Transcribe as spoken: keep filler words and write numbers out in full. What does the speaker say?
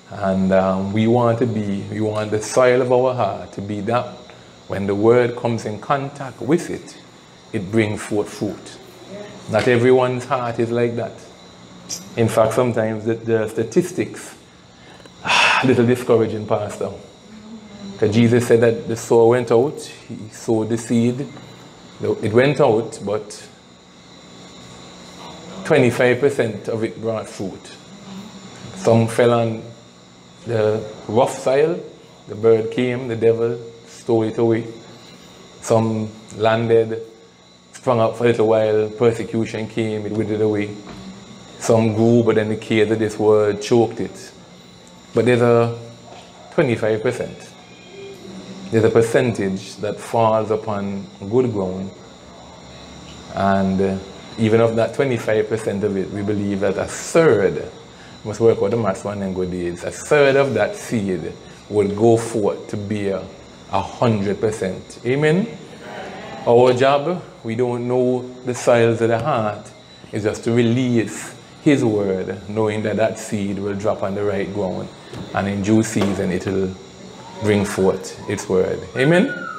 And um, we want to be, we want the soil of our heart to be that when the word comes in contact with it, it brings forth fruit. Not everyone's heart is like that. In fact, sometimes the, the statistics are a little discouraging, Pastor. Because Jesus said that the sower went out, he sowed the seed, it went out, but twenty-five percent of it brought fruit. Some fell on the rough soil, the bird came, the devil stole it away. Some landed, sprung up for a little while, persecution came, it withered away. Some grew, but then the cares of this word choked it. But there's a twenty-five percent. There's a percentage that falls upon good ground. And uh, even of that twenty-five percent of it, we believe that a third, must work out the maths one and good days, a third of that seed will go forth to bear a hundred percent. Amen? Our job, we don't know the soils of the heart, is just to release His word, knowing that that seed will drop on the right ground, and in due season it will bring forth its word. Amen?